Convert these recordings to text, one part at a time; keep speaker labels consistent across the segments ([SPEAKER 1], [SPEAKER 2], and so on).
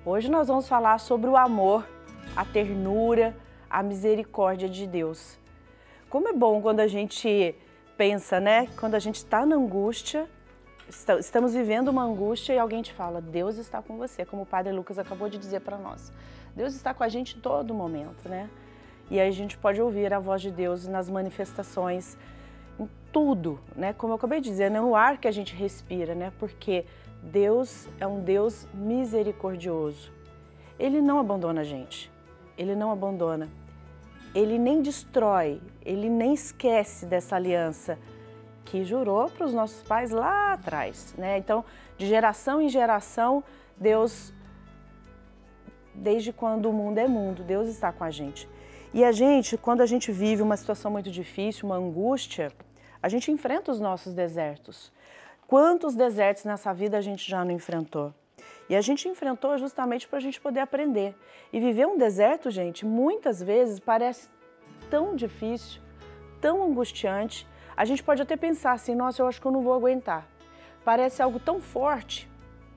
[SPEAKER 1] Hoje nós vamos falar sobre o amor, a ternura, a misericórdia de Deus. Como é bom quando a gente pensa, né? Quando a gente está na angústia, estamos vivendo uma angústia e alguém te fala, Deus está com você, como o Padre Lucas acabou de dizer para nós. Deus está com a gente em todo momento, né? E aí a gente pode ouvir a voz de Deus nas manifestações, em tudo, né? Como eu acabei de dizer, no ar que a gente respira, né? Porque Deus é um Deus misericordioso. Ele não abandona a gente, Ele não abandona. Ele nem destrói, Ele nem esquece dessa aliança que jurou para os nossos pais lá atrás, né? Então, de geração em geração, Deus, desde quando o mundo é mundo, Deus está com a gente. E a gente, quando a gente vive uma situação muito difícil, uma angústia, a gente enfrenta os nossos desertos. Quantos desertos nessa vida a gente já não enfrentou? E a gente enfrentou justamente para a gente poder aprender. E viver um deserto, gente, muitas vezes parece tão difícil, tão angustiante. A gente pode até pensar assim, nossa, eu acho que eu não vou aguentar. Parece algo tão forte,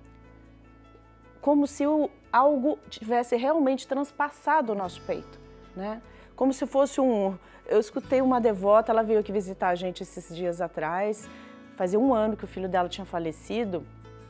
[SPEAKER 1] como se algo tivesse realmente transpassado o nosso peito, né? Como se fosse Eu escutei uma devota, ela veio aqui visitar a gente esses dias atrás, fazia 1 ano que o filho dela tinha falecido,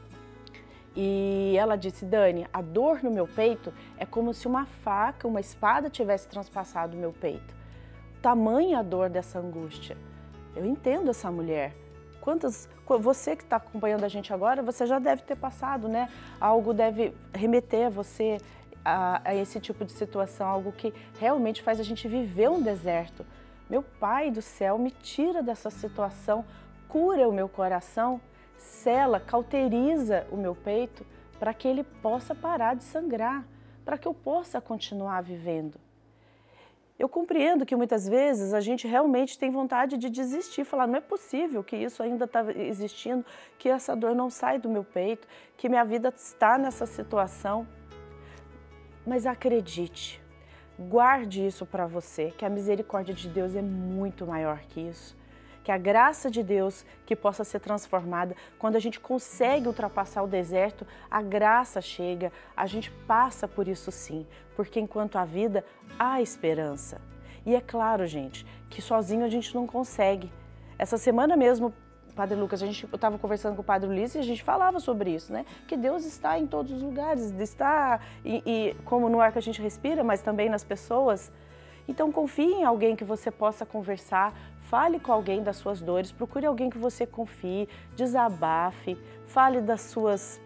[SPEAKER 1] e ela disse, Dani, a dor no meu peito é como se uma faca, uma espada tivesse transpassado o meu peito. Tamanha a dor dessa angústia. Eu entendo essa mulher. Você que está acompanhando a gente agora, você já deve ter passado, né? Algo deve remeter a você a esse tipo de situação, algo que realmente faz a gente viver um deserto. Meu Pai do céu, me tira dessa situação, cura o meu coração, sela, cauteriza o meu peito para que ele possa parar de sangrar, para que eu possa continuar vivendo. Eu compreendo que muitas vezes a gente realmente tem vontade de desistir, falar, não é possível que isso ainda está existindo, que essa dor não sai do meu peito, que minha vida está nessa situação. Mas acredite, guarde isso para você, que a misericórdia de Deus é muito maior que isso. Que a graça de Deus que possa ser transformada, quando a gente consegue ultrapassar o deserto, a graça chega, a gente passa por isso sim, porque enquanto há vida, há esperança. E é claro, gente, que sozinho a gente não consegue. Essa semana mesmo, Padre Lucas, eu estava conversando com o Padre Ulisses e a gente falava sobre isso, né? Que Deus está em todos os lugares, está como no ar que a gente respira, mas também nas pessoas. Então confie em alguém que você possa conversar, fale com alguém das suas dores, procure alguém que você confie, desabafe, fale das suas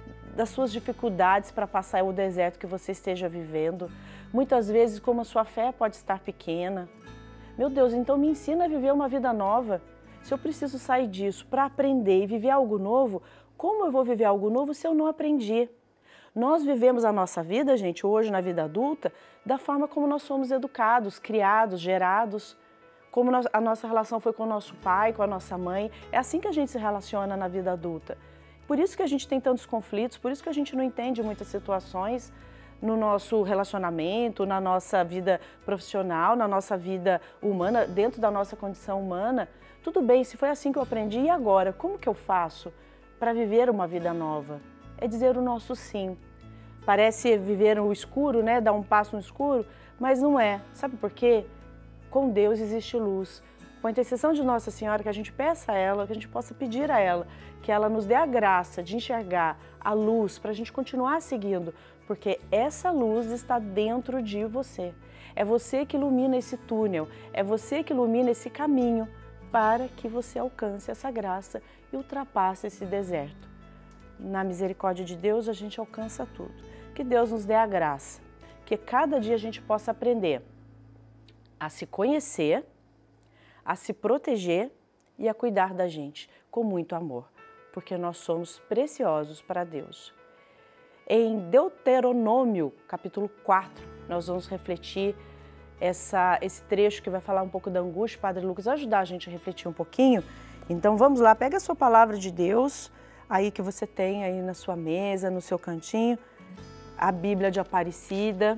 [SPEAKER 1] dificuldades para passar o deserto que você esteja vivendo. Muitas vezes, como a sua fé pode estar pequena. Meu Deus, então me ensina a viver uma vida nova. Se eu preciso sair disso para aprender e viver algo novo, como eu vou viver algo novo se eu não aprendi? Nós vivemos a nossa vida, gente, hoje na vida adulta, da forma como nós somos educados, criados, gerados, como a nossa relação foi com o nosso pai, com a nossa mãe. É assim que a gente se relaciona na vida adulta. Por isso que a gente tem tantos conflitos, por isso que a gente não entende muitas situações no nosso relacionamento, na nossa vida profissional, na nossa vida humana, dentro da nossa condição humana. Tudo bem, se foi assim que eu aprendi, e agora? Como que eu faço para viver uma vida nova? É dizer o nosso sim. Parece viver no escuro, né? Dar um passo no escuro, mas não é. Sabe por quê? Com Deus existe luz. Com a intercessão de Nossa Senhora, que a gente peça a ela, que a gente possa pedir a ela, que ela nos dê a graça de enxergar a luz para a gente continuar seguindo, porque essa luz está dentro de você. É você que ilumina esse túnel, é você que ilumina esse caminho para que você alcance essa graça e ultrapasse esse deserto. Na misericórdia de Deus a gente alcança tudo. Que Deus nos dê a graça, que cada dia a gente possa aprender a se conhecer, a se proteger e a cuidar da gente com muito amor, porque nós somos preciosos para Deus. Em Deuteronômio, capítulo 4, nós vamos refletir esse trecho que vai falar um pouco da angústia. Padre Lucas vai ajudar a gente a refletir um pouquinho. Então vamos lá, pega a sua palavra de Deus, aí que você tem aí na sua mesa, no seu cantinho, a Bíblia de Aparecida,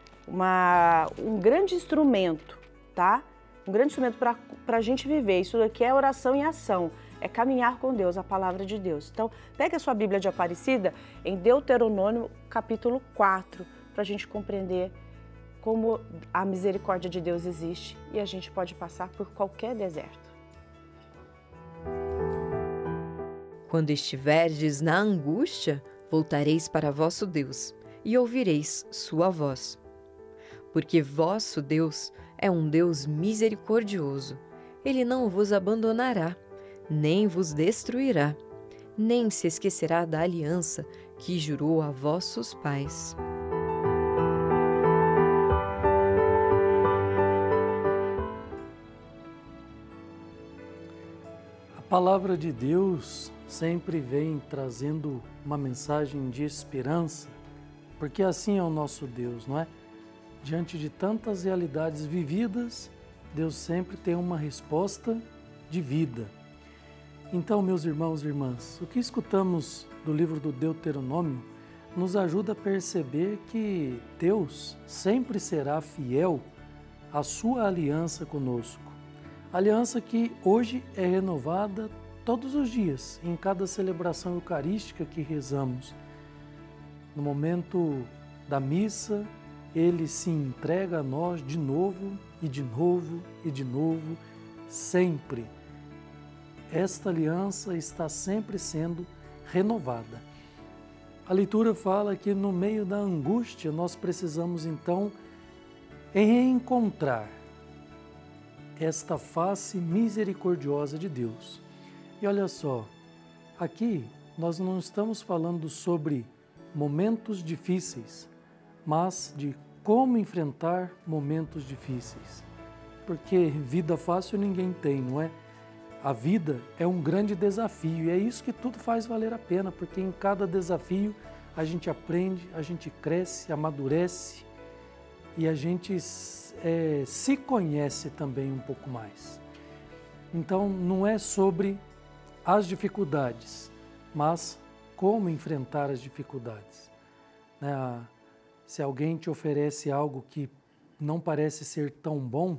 [SPEAKER 1] um grande instrumento, tá? Um grande instrumento para a gente viver. Isso aqui é oração em ação. é caminhar com Deus, a palavra de Deus. Então, pega a sua Bíblia de Aparecida em Deuteronômio, capítulo 4, para a gente compreender como a misericórdia de Deus existe e a gente pode passar por qualquer deserto.
[SPEAKER 2] Quando estiverdes na angústia, voltareis para vosso Deus e ouvireis sua voz. Porque vosso Deus é um Deus misericordioso. Ele não vos abandonará, nem vos destruirá, nem se esquecerá da aliança que jurou a vossos pais.
[SPEAKER 3] A palavra de Deus sempre vem trazendo uma mensagem de esperança, porque assim é o nosso Deus, não é? Diante de tantas realidades vividas, Deus sempre tem uma resposta de vida. Então, meus irmãos e irmãs, o que escutamos do livro do Deuteronômio nos ajuda a perceber que Deus sempre será fiel à sua aliança conosco. Aliança que hoje é renovada todos os dias, em cada celebração eucarística que rezamos. No momento da missa, Ele se entrega a nós de novo e de novo e de novo, sempre. Esta aliança está sempre sendo renovada. A leitura fala que no meio da angústia nós precisamos então reencontrar esta face misericordiosa de Deus. E olha só, aqui nós não estamos falando sobre momentos difíceis, mas de como enfrentar momentos difíceis. Porque vida fácil ninguém tem, não é? A vida é um grande desafio e é isso que tudo faz valer a pena, porque em cada desafio a gente aprende, a gente cresce, amadurece e a gente se conhece também um pouco mais. Então não é sobre as dificuldades, mas como enfrentar as dificuldades. Se alguém te oferece algo que não parece ser tão bom,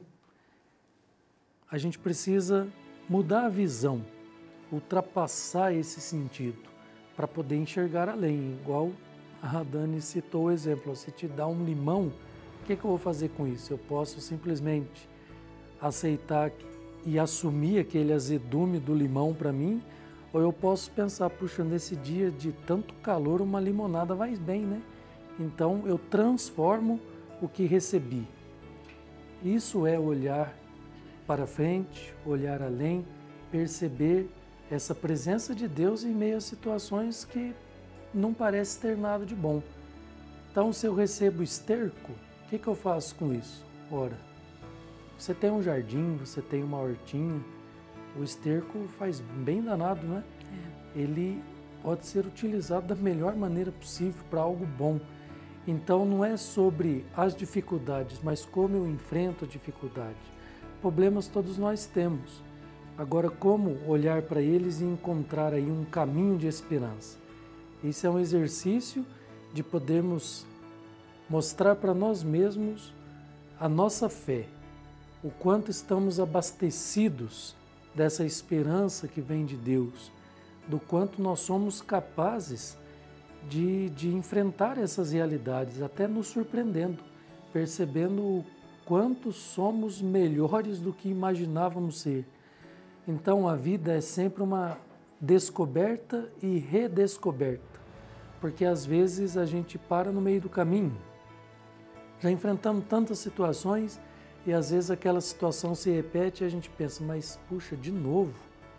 [SPEAKER 3] a gente precisa mudar a visão, ultrapassar esse sentido, para poder enxergar além. Igual a Dani citou o exemplo, se te dá um limão, o que eu vou fazer com isso? Eu posso simplesmente aceitar e assumir aquele azedume do limão para mim, ou eu posso pensar, puxa, nesse dia de tanto calor, uma limonada vai bem, né? Então eu transformo o que recebi. Isso é olhar para frente, olhar além, perceber essa presença de Deus em meio a situações que não parece ter nada de bom. Então, se eu recebo esterco, o que eu faço com isso? Ora, você tem um jardim, você tem uma hortinha, o esterco faz bem danado, né? Ele pode ser utilizado da melhor maneira possível para algo bom. Então, não é sobre as dificuldades, mas como eu enfrento a dificuldade. Problemas todos nós temos. Agora, como olhar para eles e encontrar aí um caminho de esperança? Isso é um exercício de podermos mostrar para nós mesmos a nossa fé, o quanto estamos abastecidos dessa esperança que vem de Deus, do quanto nós somos capazes de enfrentar essas realidades, até nos surpreendendo, percebendo o quanto somos melhores do que imaginávamos ser. Então a vida é sempre uma descoberta e redescoberta, porque às vezes a gente para no meio do caminho. Já enfrentamos tantas situações e às vezes aquela situação se repete e a gente pensa, mas puxa, de novo?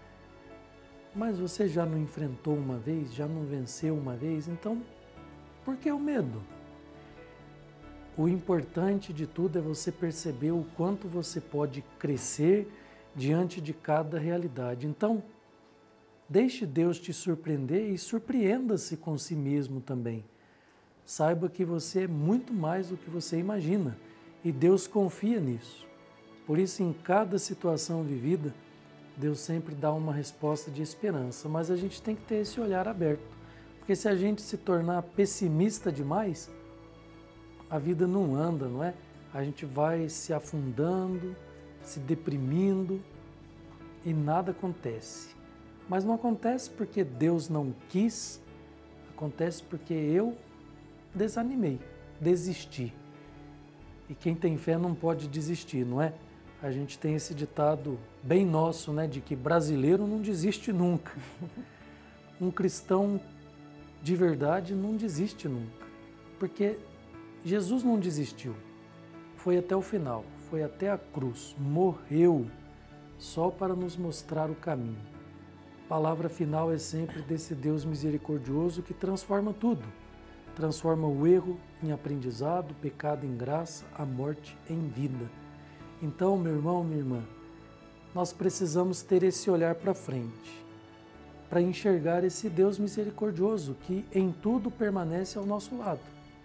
[SPEAKER 3] Mas você já não enfrentou uma vez, já não venceu uma vez, então por que o medo? O importante de tudo é você perceber o quanto você pode crescer diante de cada realidade. Então, deixe Deus te surpreender e surpreenda-se com si mesmo também. Saiba que você é muito mais do que você imagina e Deus confia nisso. Por isso, em cada situação vivida, Deus sempre dá uma resposta de esperança, mas a gente tem que ter esse olhar aberto, porque se a gente se tornar pessimista demais, a vida não anda, não é? A gente vai se afundando, se deprimindo e nada acontece. Mas não acontece porque Deus não quis, acontece porque eu desanimei, desisti. E quem tem fé não pode desistir, não é? A gente tem esse ditado bem nosso, né, de que brasileiro não desiste nunca. Um cristão de verdade não desiste nunca, porque Jesus não desistiu, foi até o final, foi até a cruz, morreu só para nos mostrar o caminho. A palavra final é sempre desse Deus misericordioso que transforma tudo, transforma o erro em aprendizado, o pecado em graça, a morte em vida. Então, meu irmão, minha irmã, nós precisamos ter esse olhar para frente, para enxergar esse Deus misericordioso que em tudo permanece ao nosso lado.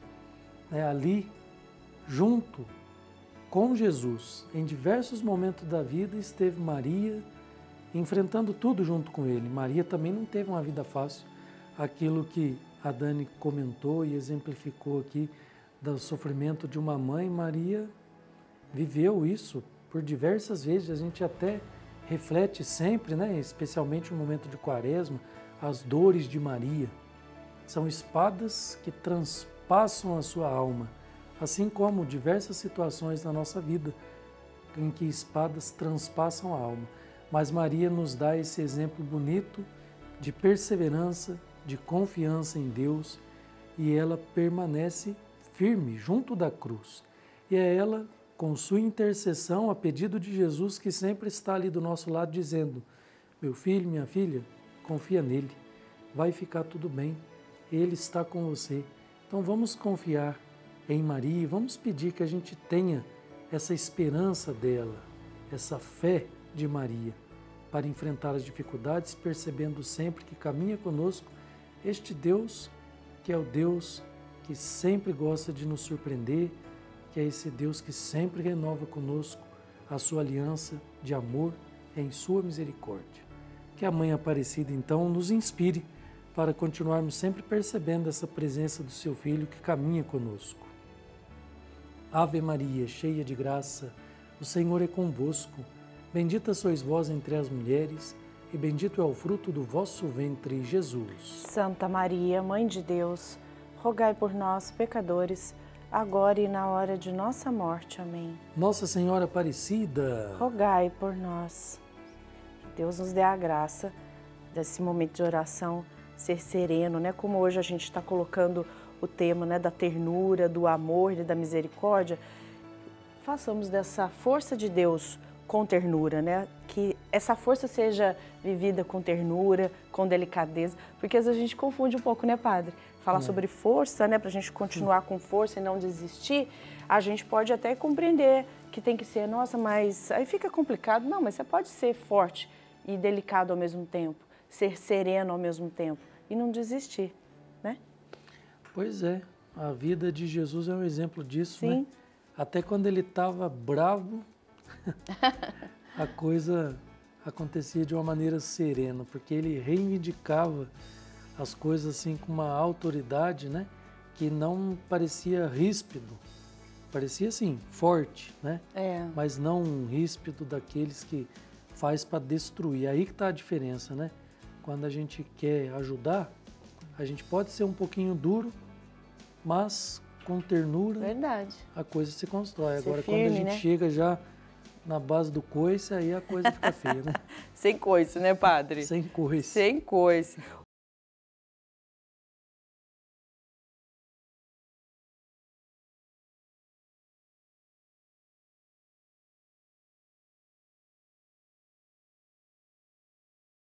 [SPEAKER 3] Ali, junto com Jesus, em diversos momentos da vida, esteve Maria, enfrentando tudo junto com ele. Maria também não teve uma vida fácil. Aquilo que a Dani comentou e exemplificou aqui do sofrimento de uma mãe, Maria viveu isso por diversas vezes. A gente até reflete sempre, né, especialmente no momento de Quaresma, as dores de Maria. São espadas que transpassam a sua alma, assim como diversas situações na nossa vida em que espadas transpassam a alma. Mas Maria nos dá esse exemplo bonito de perseverança, de confiança em Deus, e ela permanece firme junto da cruz. E é ela, com sua intercessão, a pedido de Jesus, que sempre está ali do nosso lado dizendo: meu filho, minha filha, confia nele, vai ficar tudo bem, ele está com você. Então vamos confiar em Maria, vamos pedir que a gente tenha essa esperança dela, essa fé de Maria, para enfrentar as dificuldades, percebendo sempre que caminha conosco este Deus, que é o Deus que sempre gosta de nos surpreender, que é esse Deus que sempre renova conosco a sua aliança de amor em sua misericórdia. Que a Mãe Aparecida, então, nos inspire para continuarmos sempre percebendo essa presença do seu Filho que caminha conosco. Ave Maria, cheia de graça, o Senhor é convosco. Bendita sois vós entre as mulheres, e bendito é o fruto do vosso ventre, Jesus.
[SPEAKER 1] Santa Maria, Mãe de Deus, rogai por nós, pecadores, agora e na hora de nossa morte. Amém.
[SPEAKER 3] Nossa Senhora Aparecida,
[SPEAKER 1] rogai por nós. Que Deus nos dê a graça desse momento de oração ser sereno, né? Como hoje a gente está colocando o tema, né, da ternura, do amor e da misericórdia. Façamos dessa força de Deus com ternura, né? Que essa força seja vivida com ternura, com delicadeza, porque às vezes a gente confunde um pouco, né, Padre? Falar sobre força, né, para a gente continuar com força e não desistir, a gente pode até compreender que tem que ser, nossa, mas aí fica complicado. Não, mas você pode ser forte e delicado ao mesmo tempo, ser sereno ao mesmo tempo e não desistir, né?
[SPEAKER 3] Pois é, a vida de Jesus é um exemplo disso,
[SPEAKER 1] Sim.
[SPEAKER 3] Né? Até quando ele estava bravo, a coisa acontecia de uma maneira serena, porque ele reivindicava as coisas assim com uma autoridade, né, que não parecia ríspido, parecia assim, forte, né? Mas não um ríspido daqueles que faz para destruir. Aí que está a diferença, né? Quando a gente quer ajudar, a gente pode ser um pouquinho duro, mas com ternura,
[SPEAKER 1] verdade,
[SPEAKER 3] a coisa se constrói.
[SPEAKER 1] Ser
[SPEAKER 3] Agora,
[SPEAKER 1] firme,
[SPEAKER 3] quando a gente
[SPEAKER 1] né?
[SPEAKER 3] chega já na base do coice, aí a coisa fica feia, né?
[SPEAKER 1] Sem coice, né, Padre?
[SPEAKER 3] Sem coice.
[SPEAKER 1] Sem coice.